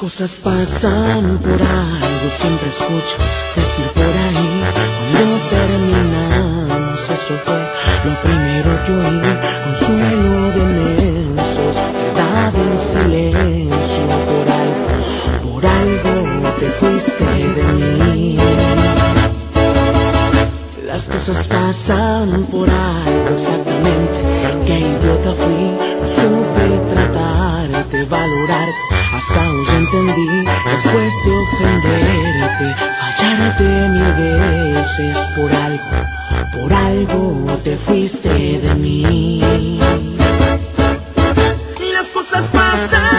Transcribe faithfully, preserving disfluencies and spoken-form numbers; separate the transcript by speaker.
Speaker 1: cosas pasan por algo, siempre escucho decir por ahí. Cuando terminamos, eso fue lo primero que oí. Consuelo de mensos, verdad en silencio. Por algo, por algo te fuiste de mí. Las cosas pasan por algo, exactamente. Qué idiota fui, no supe tratarte, valorarte. Hasta hoy entendí, después de ofenderte, fallarte mil veces. Por algo, por algo te fuiste de mí. Y las cosas pasan